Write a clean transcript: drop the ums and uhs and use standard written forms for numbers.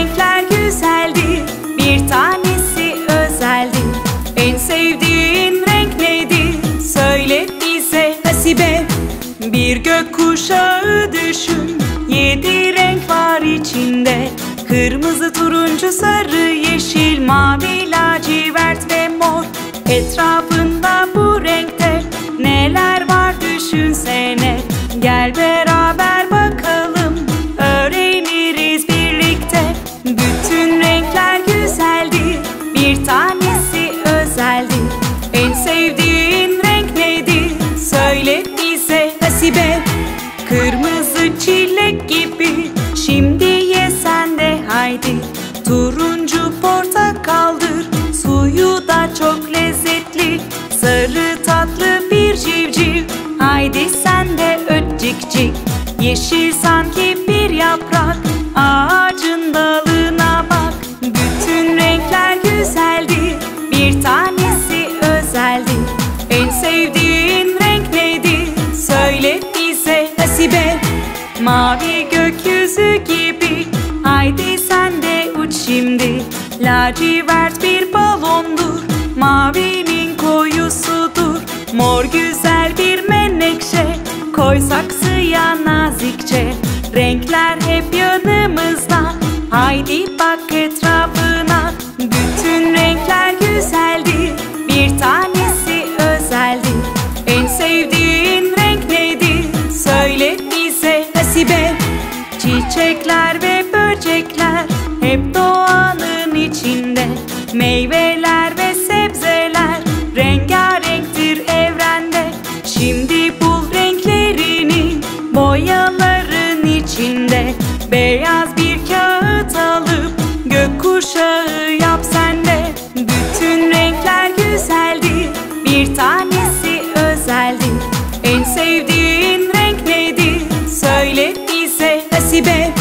renkler güzeldir, bir tanesi özeldir. En sevdiğin renk nedir? Söyle bize Hasibe. Bir gökkuşağı düşün, 7 renk var içinde. Kırmızı, turuncu, sarı, yeşil, mavi, lacivert ve mor. Etrafında bu renkte neler var düşünsene. Gel beraber bakalım, öğreniriz birlikte. Bütün renkler güzeldir, bir tanesi özeldir. En sevdiğin renk nedir? Söyle bize Hasibe. Kırmızı çilek gibi, şimdi ye sen de haydi. Turuncu portakaldır, suyu da çok lezzetli. Sarı tatlı bir civciv, haydi sen de öt cik cik. Yeşil sanki bir yaprak, ağacın dalına bak. Bütün renkler güzeldir, bir tanesi özeldir. En sevdiğin renk nedir? Söyle bize Hasibe. Mavi gökyüzü gibi, haydi sen de uç şimdi. Lacivert bir balondur, mavinin koyusudur. Mor güzel bir menekşe, koy saksıya nazikçe. Renkler hep yanımızda, haydi bak etrafına. Bütün renkler güzeldir, bir tanesi özeldir. En sevdiğin renk nedir? Söyle bize Hasibe. Çiçekler ve böcekler hep doğanın içinde. Meyveler ve sebzeler rengarenktir evrende. Şimdi bul renklerini boyaların içinde. Beyaz bir kağıt alıp gökkuşağı yap sen de. Bütün renkler güzeldir, bir tanesi özeldir. En sevdiğin renk nedir? Söyle bize Hasibe.